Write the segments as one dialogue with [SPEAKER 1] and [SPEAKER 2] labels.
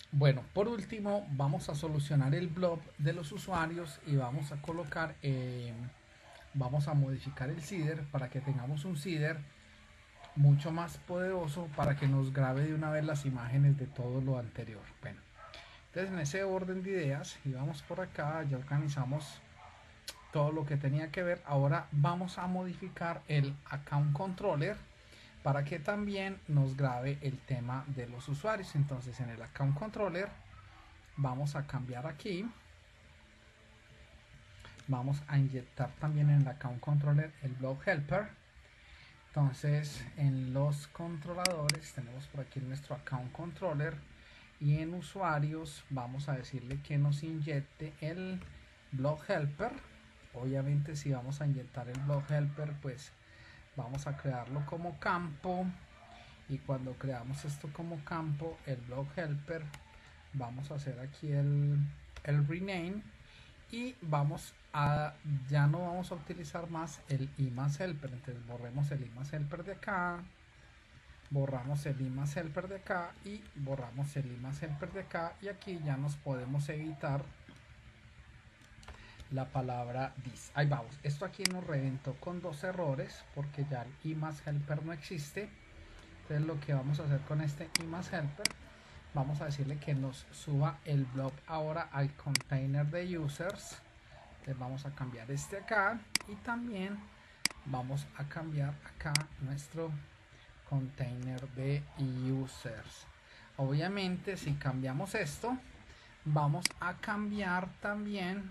[SPEAKER 1] Bueno, por último, vamos a solucionar el blob de los usuarios y vamos a colocar, vamos a modificar el seeder para que tengamos un seeder mucho más poderoso para que nos grabe de una vez las imágenes de todo lo anterior. Bueno, entonces en ese orden de ideas, y vamos por acá, ya organizamos todo lo que tenía que ver. Ahora vamos a modificar el account controller para que también nos grabe el tema de los usuarios. Entonces en el account controller vamos a cambiar aquí, vamos a inyectar también en el account controller el blog helper. Entonces en los controladores tenemos por aquí nuestro account controller y en usuarios vamos a decirle que nos inyecte el blog helper. Obviamente si vamos a inyectar el blog helper, pues vamos a crearlo como campo, y cuando creamos esto como campo, el blog helper, vamos a hacer aquí el rename y vamos a, ya no vamos a utilizar más el image helper. Entonces borremos el image helper de acá, borramos el image helper de acá y borramos el image helper de acá, y aquí ya nos podemos evitar la palabra this. Ahí vamos, esto aquí nos reventó con dos errores porque ya el image helper no existe. Entonces lo que vamos a hacer con este image helper, vamos a decirle que nos suba el blog ahora al container de users. Entonces vamos a cambiar este acá y también vamos a cambiar acá nuestro container de users. Obviamente si cambiamos esto, vamos a cambiar también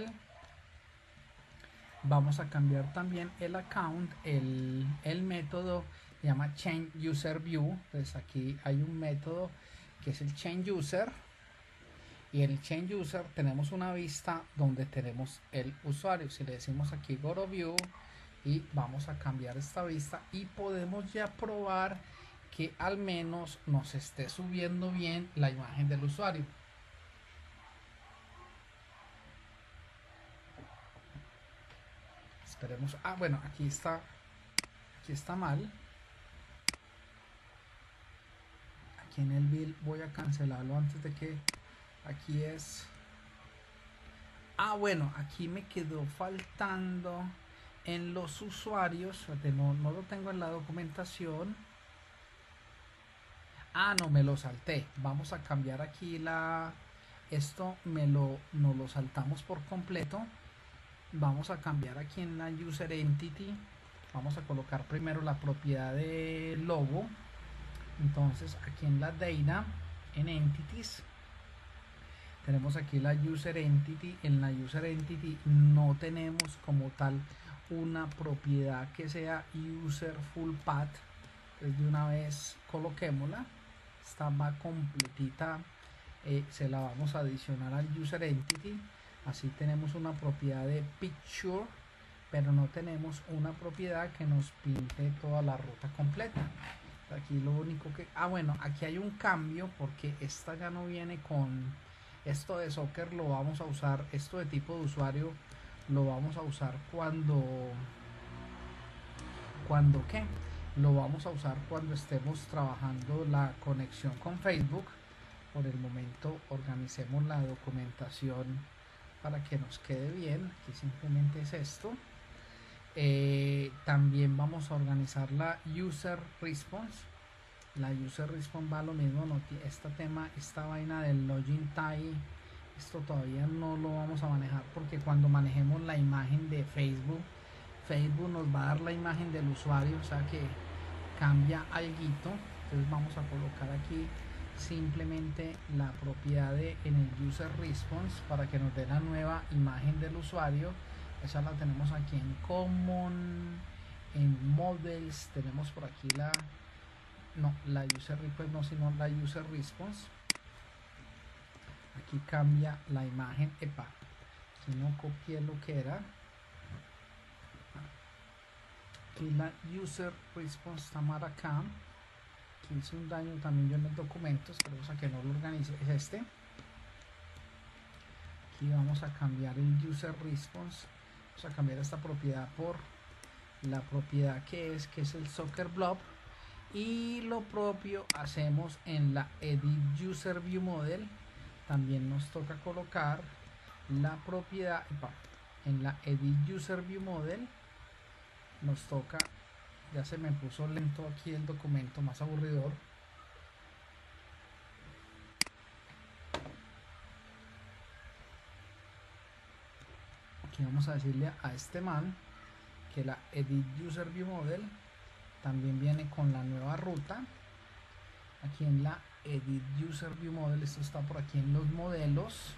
[SPEAKER 1] el account, el método se llama change user view. Entonces aquí hay un método que es el change user, y en el change user tenemos una vista donde tenemos el usuario. Si le decimos aquí go to view y vamos a cambiar esta vista, y podemos ya probar que al menos nos esté subiendo bien la imagen del usuario. Esperemos. Ah, bueno, aquí está mal. Aquí en el build voy a cancelarlo antes de que, aquí es, ah bueno, aquí me quedó faltando en los usuarios. No lo tengo en la documentación. Ah, no, me lo salté. Vamos a cambiar aquí esto nos lo saltamos por completo. Vamos a cambiar aquí en la user entity, vamos a colocar primero la propiedad de logo. Entonces aquí en la data, en entities, tenemos aquí la user entity. En la user entity no tenemos como tal una propiedad que sea user full path. Entonces de una vez coloquémosla, esta va completita. Se la vamos a adicionar al user entity. Así tenemos una propiedad de picture, pero no tenemos una propiedad que nos pinte toda la ruta completa. Aquí lo único que, ah bueno, aquí hay un cambio porque esta ya no viene con esto de soccer. Lo vamos a usar, esto de tipo de usuario lo vamos a usar cuando qué, lo vamos a usar cuando estemos trabajando la conexión con Facebook. Por el momento organicemos la documentación para que nos quede bien. Aquí simplemente es esto. También vamos a organizar la user response. La user response va lo mismo, no, esta vaina del login type, esto todavía no lo vamos a manejar porque cuando manejemos la imagen de Facebook, Facebook nos va a dar la imagen del usuario, o sea que cambia alguito. Entonces vamos a colocar aquí simplemente la propiedad en el user response para que nos dé la nueva imagen del usuario. Esa la tenemos aquí en common, en models, tenemos por aquí la user response, no, sino la user response. Aquí cambia la imagen. Epa, aquí no copié lo que era. Aquí la user response está mal acá. Aquí hice un daño también yo en el documento, esperemos a que no lo organice. Es este. Aquí vamos a cambiar el user response, vamos a cambiar esta propiedad por la propiedad que es el soccer blob. Y lo propio hacemos en la Edit User View Model. También nos toca colocar la propiedad en la Edit User View Model. Nos toca, ya se me puso lento aquí el documento, más aburridor. Aquí vamos a decirle a este man que la Edit User View Model también viene con la nueva ruta. Aquí en la Edit User View Model, esto está por aquí en los modelos,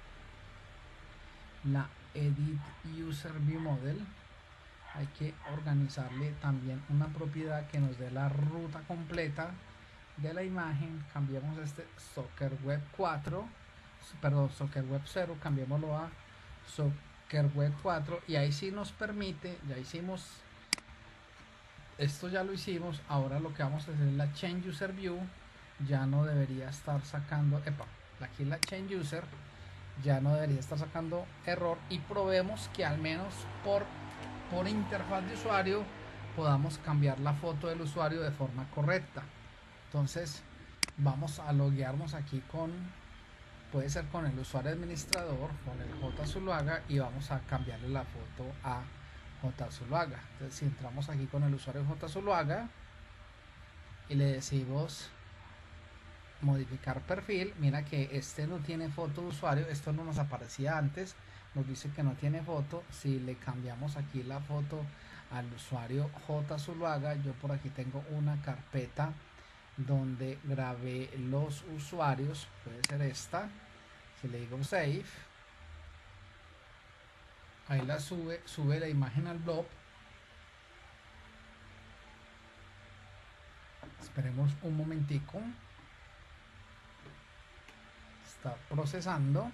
[SPEAKER 1] la Edit User View Model, hay que organizarle también una propiedad que nos dé la ruta completa de la imagen. Cambiamos este Soccer Web 4, perdón, Soccer Web 0, cambiémoslo a Soccer Web 4 y ahí sí nos permite, ya hicimos esto, ya lo hicimos. Ahora lo que vamos a hacer es la Change User View. Ya no debería estar sacando, aquí la Change User ya no debería estar sacando error, y probemos que al menos por interfaz de usuario podamos cambiar la foto del usuario de forma correcta. Entonces vamos a loguearnos aquí puede ser con el usuario administrador, con el J. Zuluaga, y vamos a cambiarle la foto a J. Zuluaga. Entonces si entramos aquí con el usuario J. Zuluaga y le decimos modificar perfil, mira que este no tiene foto de usuario, esto no nos aparecía antes, nos dice que no tiene foto. Si le cambiamos aquí la foto al usuario J. Zuluaga, yo por aquí tengo una carpeta donde grabé los usuarios, puede ser esta. Si le digo save, ahí la sube la imagen al blog. Esperemos un momentico, está procesando.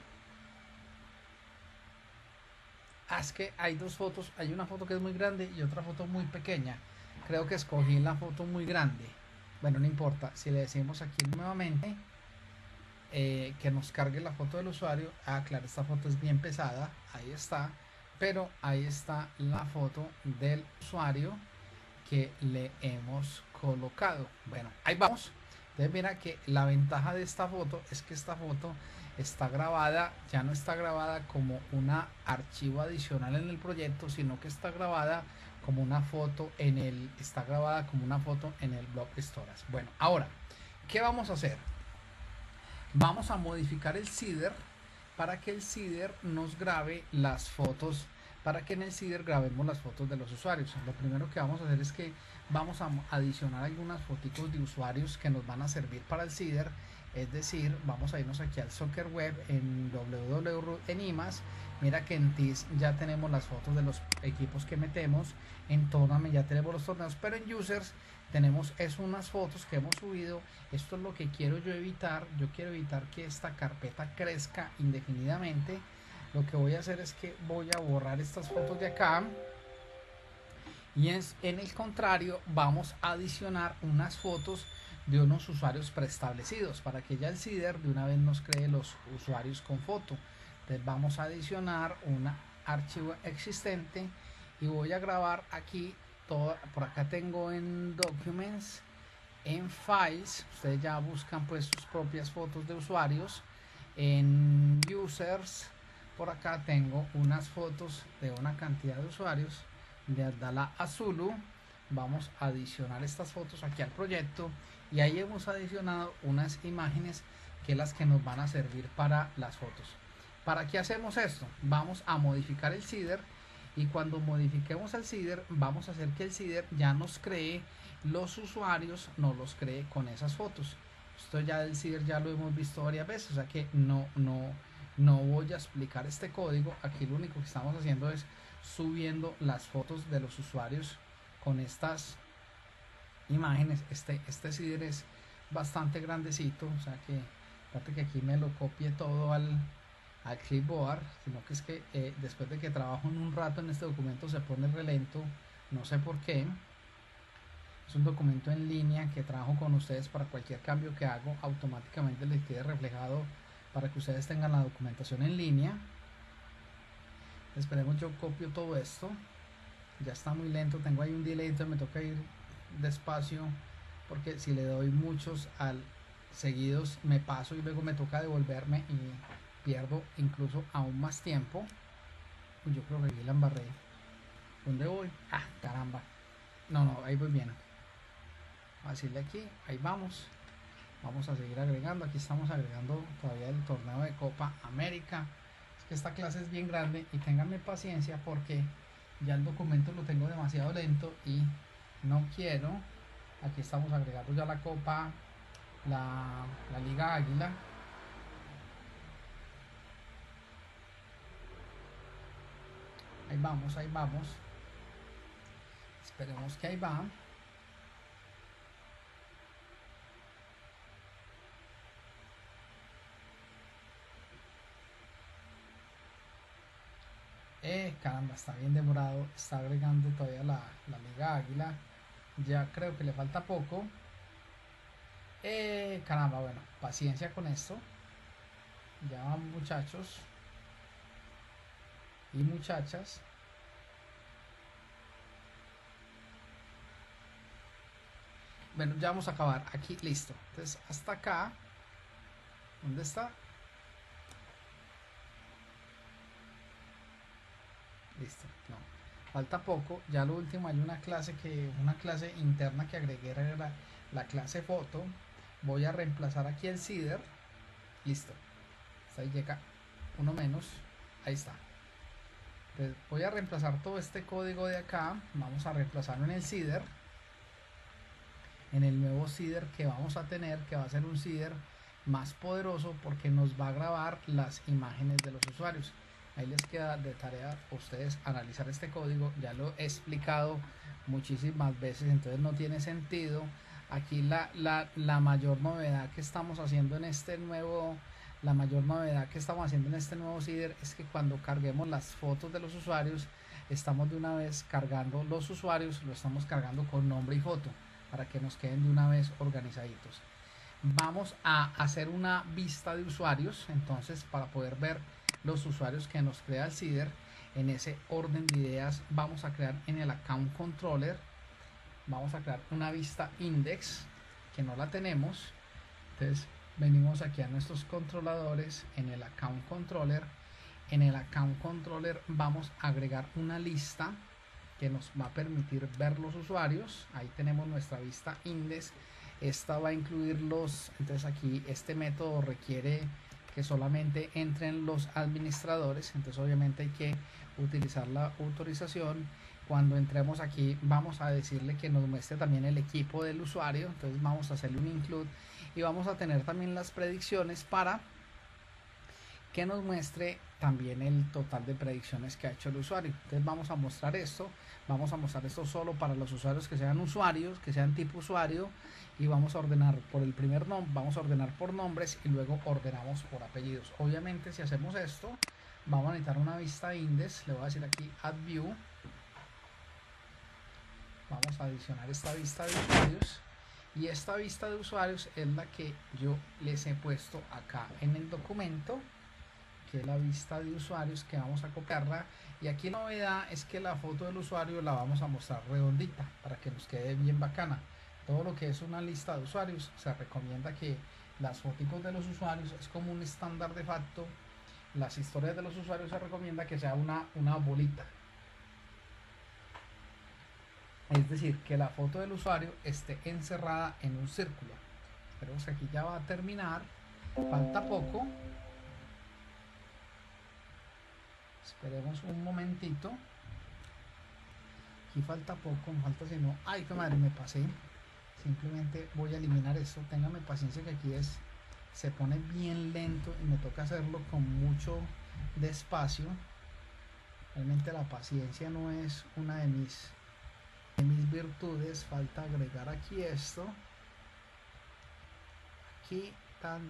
[SPEAKER 1] Es que hay dos fotos, hay una foto que es muy grande y otra foto muy pequeña. Creo que escogí la foto muy grande. Bueno, no importa. Si le decimos aquí nuevamente que nos cargue la foto del usuario, claro, esta foto es bien pesada, ahí está, pero ahí está la foto del usuario que le hemos colocado. Bueno, ahí vamos. Entonces mira que la ventaja de esta foto es que esta foto está grabada, ya no está grabada como un archivo adicional en el proyecto, sino que está grabada como una foto en el blog Stories. Bueno, ahora, ¿qué vamos a hacer? Vamos a modificar el seeder para que el seeder nos grabe las fotos, para que en el seeder grabemos las fotos de los usuarios. Lo primero que vamos a hacer es que vamos a adicionar algunas fotitos de usuarios que nos van a servir para el seeder. Es decir, vamos a irnos aquí al Soccer Web en www en imas. Mira que en TIS ya tenemos las fotos de los equipos que metemos, en Tournament ya tenemos los torneos, pero en Users tenemos unas fotos que hemos subido. Esto es lo que quiero yo evitar. Yo quiero evitar que esta carpeta crezca indefinidamente. Lo que voy a hacer es que voy a borrar estas fotos de acá, y en el contrario vamos a adicionar unas fotos de unos usuarios preestablecidos para que ya el seeder de una vez nos cree los usuarios con foto. Entonces vamos a adicionar un archivo existente y voy a grabar aquí todo. Por acá tengo en Documents, en Files, ustedes ya buscan pues sus propias fotos de usuarios. En Users, por acá tengo unas fotos de una cantidad de usuarios de Abdallah Azulu. Vamos a adicionar estas fotos aquí al proyecto, y ahí hemos adicionado unas imágenes que las que nos van a servir para las fotos. ¿Para qué hacemos esto? Vamos a modificar el seeder, y cuando modifiquemos el seeder vamos a hacer que el seeder ya nos cree los usuarios, nos los cree con esas fotos. Esto ya del seeder ya lo hemos visto varias veces, o sea que no voy a explicar este código. Aquí lo único que estamos haciendo es subiendo las fotos de los usuarios con estas imágenes. Este seeder es bastante grandecito, o sea que aparte que aquí me lo copie todo al clipboard, sino que es que después de que trabajo en un rato en este documento se pone re lento, no sé por qué. Es un documento en línea que trabajo con ustedes. Para cualquier cambio que hago automáticamente les quede reflejado para que ustedes tengan la documentación en línea. Esperemos, yo copio todo esto, ya está muy lento, tengo ahí un delay, entonces me toca ir despacio porque si le doy muchos al seguidos me paso y luego me toca devolverme y pierdo incluso aún más tiempo. Yo creo que aquí la embarré. ¿Dónde voy? Ah, caramba. No, ahí voy bien. Así de aquí, ahí vamos. Vamos a seguir agregando. Aquí estamos agregando todavía el torneo de Copa América. Es que esta clase es bien grande y ténganme paciencia porque ya el documento lo tengo demasiado lento y no quiero. Aquí estamos agregando ya la Copa, la Liga Águila. Ahí vamos, ahí vamos. Esperemos que ahí va. Caramba, está bien demorado. Está agregando todavía la Liga Águila. Ya creo que le falta poco. Caramba, bueno, paciencia con esto. Ya van, muchachos y muchachas. Bueno, ya vamos a acabar aquí, listo. Entonces hasta acá, ¿dónde está? Listo, no, falta poco. Ya lo último, hay una clase interna que agregué, era la clase foto. Voy a reemplazar aquí el CIDR. Listo, hasta ahí llega uno menos, ahí está. Entonces voy a reemplazar todo este código de acá. Vamos a reemplazarlo en el CIDR, en el nuevo CIDR que vamos a tener, que va a ser un CIDR más poderoso porque nos va a grabar las imágenes de los usuarios. Ahí les queda de tarea a ustedes analizar este código. Ya lo he explicado muchísimas veces, entonces no tiene sentido. Aquí la mayor novedad que estamos haciendo en este nuevo CIDR es que cuando carguemos las fotos de los usuarios, estamos de una vez cargando los usuarios, lo estamos cargando con nombre y foto para que nos queden de una vez organizaditos. Vamos a hacer una vista de usuarios, entonces para poder ver los usuarios que nos crea el CIDR, en ese orden de ideas vamos a crear en el account controller, vamos a crear una vista index que no la tenemos. Entonces venimos aquí a nuestros controladores, en el account controller. En el account controller vamos a agregar una lista que nos va a permitir ver los usuarios. Ahí tenemos nuestra vista index. Esta va a incluir entonces aquí este método requiere que solamente entren los administradores, entonces obviamente hay que utilizar la autorización. Cuando entremos aquí vamos a decirle que nos muestre también el equipo del usuario, entonces vamos a hacerle un include y vamos a tener también las predicciones para que nos muestre también el total de predicciones que ha hecho el usuario. Entonces vamos a mostrar esto solo para los usuarios que sean usuarios, que sean tipo usuario, y vamos a ordenar por el primer nombre, vamos a ordenar por nombres y luego ordenamos por apellidos. Obviamente si hacemos esto vamos a necesitar una vista index. Le voy a decir aquí add view, vamos a adicionar esta vista de usuarios y esta vista de usuarios es la que yo les he puesto acá en el documento, que es la vista de usuarios, que vamos a copiarla. Y aquí la novedad es que la foto del usuario la vamos a mostrar redondita para que nos quede bien bacana. Todo lo que es una lista de usuarios se recomienda que las fotos de los usuarios es como un estándar de facto. Las historias de los usuarios se recomienda que sea una bolita, es decir, que la foto del usuario esté encerrada en un círculo. Esperemos que aquí ya va a terminar, falta poco. Esperemos un momentito. Aquí falta poco, me falta si no. Ay, qué madre, me pasé. Simplemente voy a eliminar esto. Ténganme paciencia que aquí se pone bien lento y me toca hacerlo con mucho despacio. Realmente la paciencia no es una de mis virtudes. Falta agregar aquí esto. Aquí tan.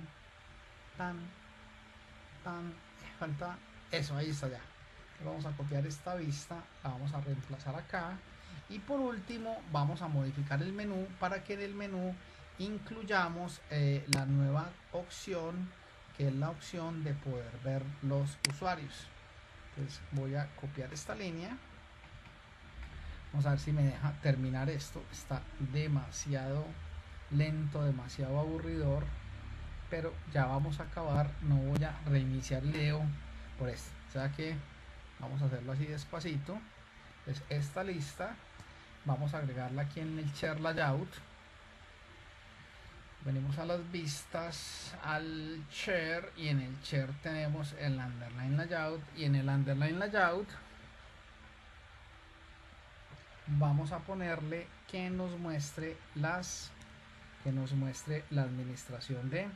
[SPEAKER 1] Falta eso, ahí está ya. Vamos a copiar esta vista, la vamos a reemplazar acá y por último vamos a modificar el menú para que en el menú incluyamos la nueva opción, que es la opción de poder ver los usuarios. Entonces voy a copiar esta línea, Vamos a ver si me deja terminar esto. Está demasiado lento, demasiado aburridor, pero ya vamos a acabar. No voy a reiniciar el video por esto, o sea que vamos a hacerlo así despacito. Entonces esta lista vamos a agregarla aquí en el share layout. Venimos a las vistas, al share, y en el share tenemos el underline layout, y en el underline layout vamos a ponerle que nos muestre la administración de,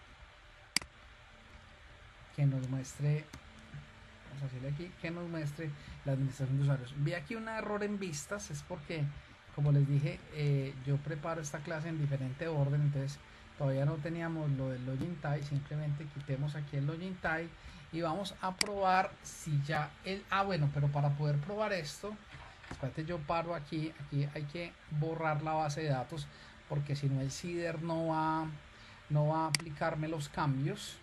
[SPEAKER 1] vamos a decirle aquí, que nos muestre la administración de usuarios. Vi aquí un error en vistas, es porque, como les dije, yo preparo esta clase en diferente orden, entonces todavía no teníamos lo del login tie. Simplemente quitemos aquí el login tie y vamos a probar si ya bueno, pero para poder probar esto, espérate, yo paro aquí hay que borrar la base de datos, porque si no el seeder no va a aplicarme los cambios.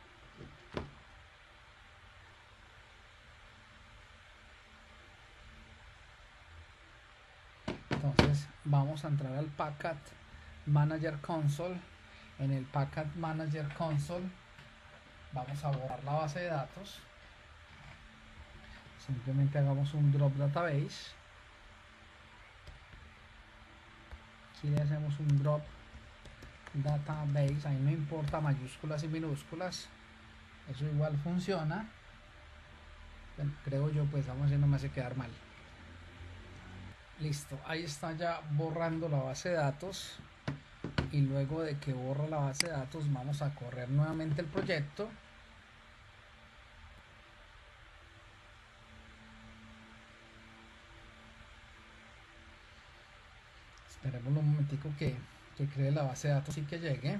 [SPEAKER 1] Entonces vamos a entrar al Packet Manager Console. En el Packet Manager Console vamos a borrar la base de datos. Simplemente hagamos un drop database. Aquí le hacemos un drop database. Ahí no importa mayúsculas y minúsculas, eso igual funciona. Bueno, creo yo, pues vamos a ver si no me hace quedar mal. Listo, ahí está ya borrando la base de datos, y luego de que borra la base de datos vamos a correr nuevamente el proyecto. Esperemos un momentico que cree la base de datos y que llegue.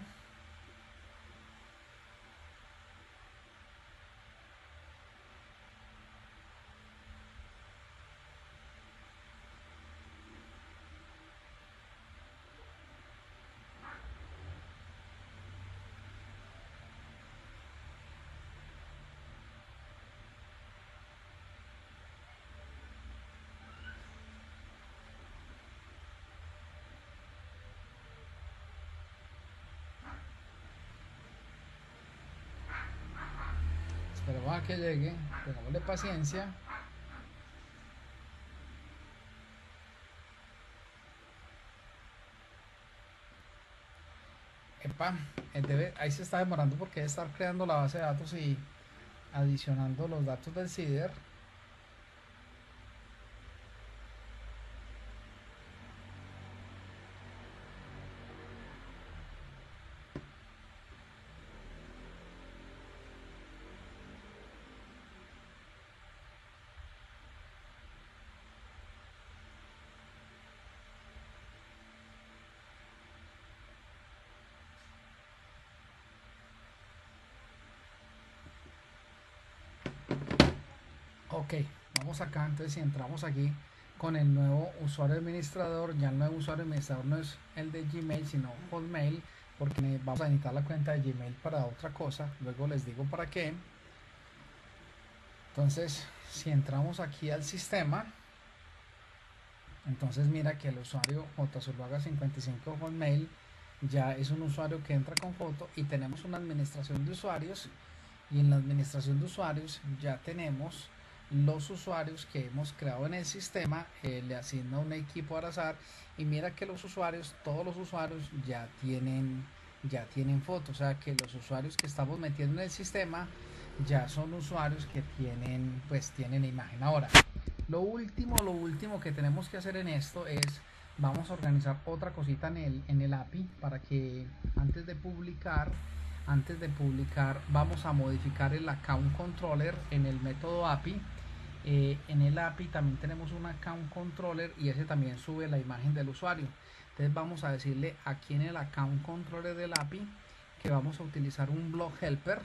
[SPEAKER 1] Esperemos a que llegue, tengámosle paciencia. Epa, ahí se está demorando porque debe estar creando la base de datos y adicionando los datos del seeder. Ok, vamos acá. Entonces, si entramos aquí con el nuevo usuario administrador, ya el nuevo usuario administrador no es el de Gmail sino Hotmail, porque vamos a necesitar la cuenta de Gmail para otra cosa. Luego les digo para qué. Entonces, si entramos aquí al sistema, entonces mira que el usuario JZuluaga55 Hotmail ya es un usuario que entra con foto, y tenemos una administración de usuarios, y en la administración de usuarios ya tenemos los usuarios que hemos creado en el sistema. Le asigna un equipo al azar, y mira que los usuarios, todos los usuarios ya tienen fotos, o sea que los usuarios que estamos metiendo en el sistema ya son usuarios que tienen imagen. Ahora, lo último que tenemos que hacer en esto es, vamos a organizar otra cosita en el API, para que antes de publicar vamos a modificar el account controller en el método API. En el API también tenemos un account controller, y ese también sube la imagen del usuario. Entonces vamos a decirle aquí en el account controller del API que vamos a utilizar un blog helper.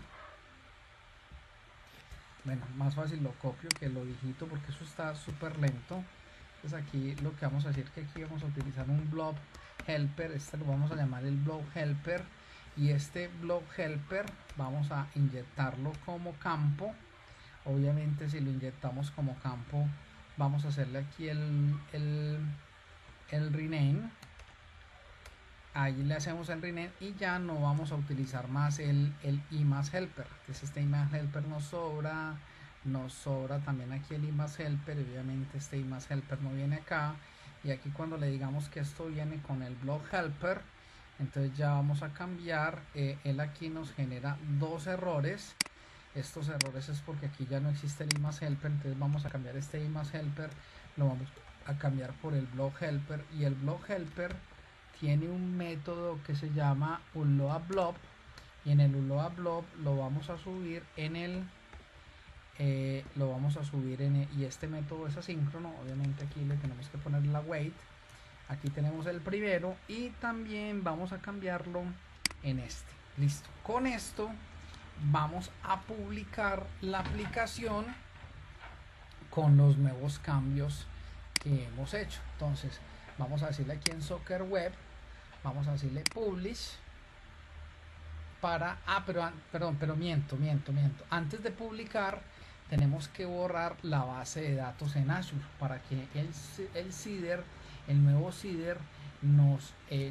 [SPEAKER 1] Bueno, más fácil lo copio que lo digito, porque eso está súper lento. Entonces aquí lo que vamos a decir que aquí vamos a utilizar un blog helper. Este lo vamos a llamar el blog helper, y este blog helper vamos a inyectarlo como campo. Obviamente si lo inyectamos como campo vamos a hacerle aquí el rename. Ahí le hacemos el rename y ya no vamos a utilizar más el image helper. Entonces este image helper nos sobra también aquí el image helper. Obviamente este image helper no viene acá, y aquí cuando le digamos que esto viene con el blog helper, entonces ya vamos a cambiar. Él aquí nos genera dos errores. Estos errores es porque aquí ya no existe el image helper, entonces vamos a cambiar este image helper, lo vamos a cambiar por el blog helper, y el blog helper tiene un método que se llama unloadBlob, y en el unloadBlob lo vamos a subir en y este método es asíncrono. Obviamente aquí le tenemos que poner la wait. Aquí tenemos el primero y también vamos a cambiarlo en este. Listo. Con esto vamos a publicar la aplicación con los nuevos cambios que hemos hecho. Entonces vamos a decirle aquí en Soccer Web, vamos a decirle publish para, pero miento. Antes de publicar tenemos que borrar la base de datos en Azure para que el seeder, el nuevo seeder nos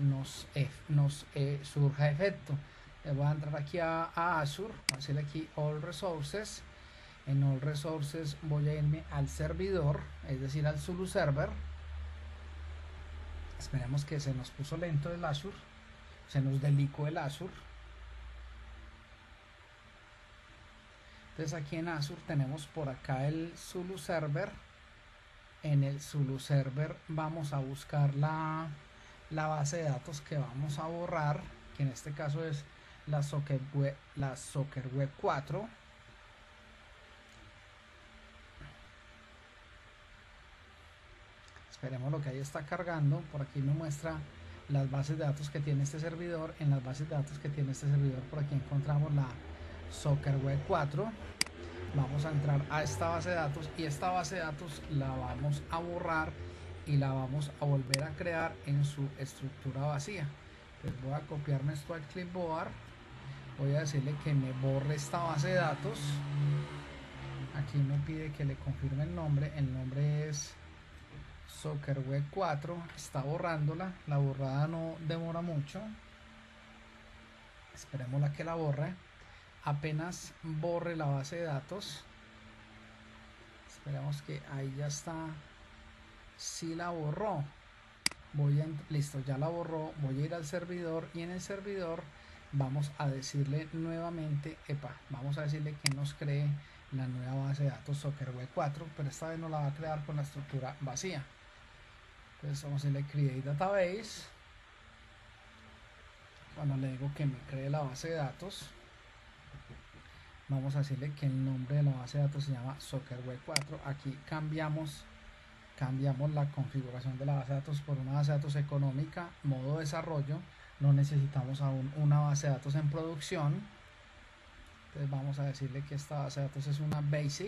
[SPEAKER 1] surja efecto. Voy a entrar aquí a Azure, voy a decirle aquí All Resources. En All Resources voy a irme al servidor, es decir, al Zulu Server. Esperemos que se nos puso lento el Azure, se nos delicó el Azure. Entonces aquí en Azure tenemos por acá el Zulu Server. En el Zulu Server vamos a buscar la base de datos que vamos a borrar, que en este caso es la Soccer Web 4. Esperemos lo que ahí está cargando. Por aquí me muestra las bases de datos que tiene este servidor. En las bases de datos que tiene este servidor, por aquí encontramos la Soccer Web 4. Vamos a entrar a esta base de datos, y esta base de datos la vamos a borrar y la vamos a volver a crear en su estructura vacía. Entonces voy a copiarme esto al clipboard, voy a decirle que me borre esta base de datos. Aquí me pide que le confirme el nombre es Soccer Web 4. Está borrándola, la borrada no demora mucho, esperémosla que la borre. Apenas borre la base de datos, esperamos que ahí ya está. Si la borró, listo, ya la borró. Voy a ir al servidor, y en el servidor vamos a decirle nuevamente, vamos a decirle que nos cree la nueva base de datos Soccer Web 4, pero esta vez no la va a crear con la estructura vacía. Entonces vamos a decirle create database. Cuando le digo que me cree la base de datos, vamos a decirle que el nombre de la base de datos se llama Soccer Web 4. Aquí cambiamos la configuración de la base de datos por una base de datos económica, modo desarrollo. No necesitamos aún una base de datos en producción. Entonces vamos a decirle que esta base de datos es una basic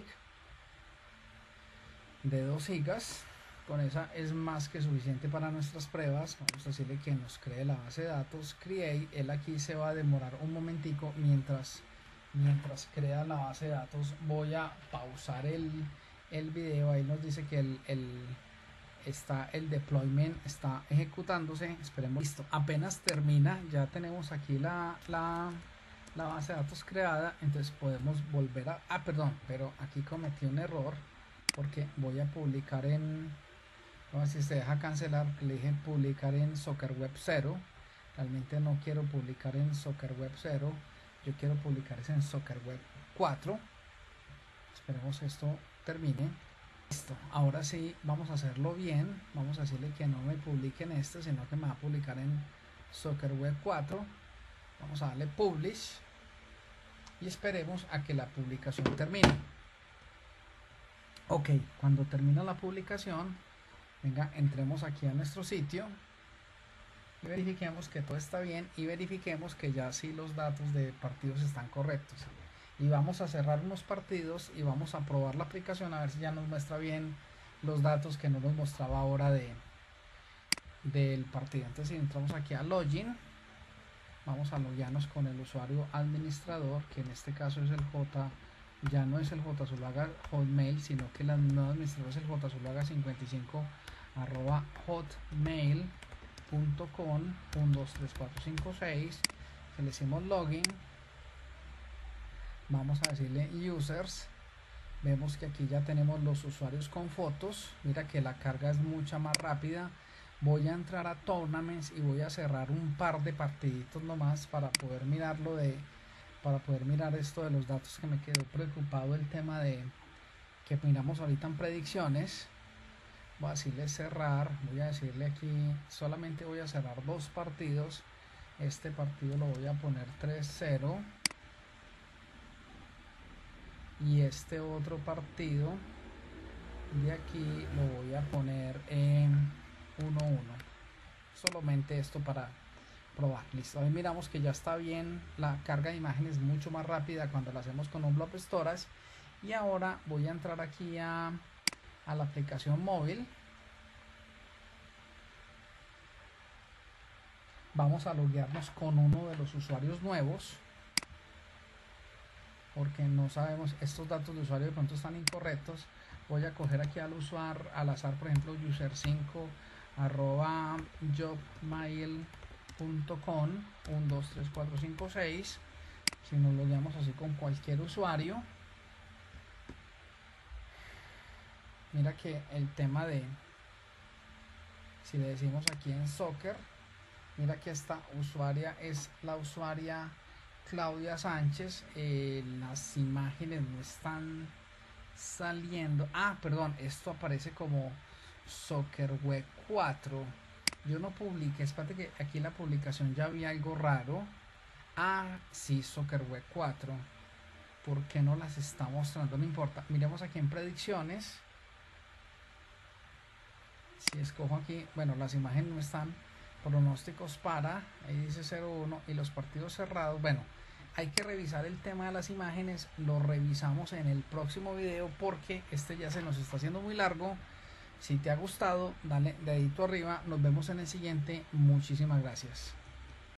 [SPEAKER 1] de 2 gigas. Con esa es más que suficiente para nuestras pruebas. Vamos a decirle que nos cree la base de datos, create. Él aquí se va a demorar un momentico mientras crea la base de datos. Voy a pausar el video. Ahí nos dice que el deployment está ejecutándose. Esperemos. Listo, apenas termina, ya tenemos aquí la base de datos creada. Entonces podemos volver a pero aquí cometí un error, porque voy a publicar a ver si se deja cancelar. Le dije publicar en Soccer Web 0. Realmente no quiero publicar en Soccer Web 0, yo quiero publicar en Soccer Web 4. Esperemos que esto termine. Listo, ahora sí vamos a hacerlo bien. Vamos a decirle que no me publique en este, sino que me va a publicar en Soccer Web 4. Vamos a darle publish y esperemos a que la publicación termine. Ok, cuando termina la publicación, venga, entremos aquí a nuestro sitio y verifiquemos que todo está bien, y verifiquemos que ya sí los datos de partidos están correctos. Y vamos a cerrar unos partidos y vamos a probar la aplicación a ver si ya nos muestra bien los datos que no nos mostraba ahora del partido. Entonces, si entramos aquí a login, vamos a loguearnos con el usuario administrador, que en este caso es el ya no es el jzuluaga Hotmail, sino que la nueva administrador es el jzuluaga55 arroba hotmail.com 123456. Le decimos login, vamos a decirle users. Vemos que aquí ya tenemos los usuarios con fotos. Mira que la carga es mucha más rápida. Voy a entrar a Tournaments y voy a cerrar un par de partiditos nomás para poder mirarlo para poder mirar esto de los datos, que me quedó preocupado el tema de que miramos ahorita en predicciones. Voy a decirle cerrar, voy a decirle aquí, solamente voy a cerrar 2 partidos. Este partido lo voy a poner 3-0 y este otro partido de aquí lo voy a poner en 1-1. Solamente esto para probar. Listo, ahí miramos que ya está bien, la carga de imágenes mucho más rápida cuando la hacemos con un Blob Storage. Y ahora voy a entrar aquí a la aplicación móvil. Vamos a loguearnos con uno de los usuarios nuevos, porque no sabemos, estos datos de usuario de pronto están incorrectos. Voy a coger aquí al usuario al azar, por ejemplo user5 arroba jobmail.com 123456. Si nos lo llamamos así con cualquier usuario, mira que el tema de, si le decimos aquí en soccer, mira que esta usuaria es la usuaria Claudia Sánchez. Las imágenes no están saliendo. Perdón, esto aparece como SoccerWeb 4. Yo no publiqué, espérate que aquí en la publicación ya había algo raro. Sí, SoccerWeb 4. ¿Por qué no las está mostrando? No importa, miremos aquí en predicciones. Si escojo aquí, bueno, las imágenes no están. Pronósticos para, ahí dice 0-1 y los partidos cerrados. Bueno, hay que revisar el tema de las imágenes, lo revisamos en el próximo video porque este ya se nos está haciendo muy largo. Si te ha gustado, dale dedito arriba, nos vemos en el siguiente. Muchísimas gracias.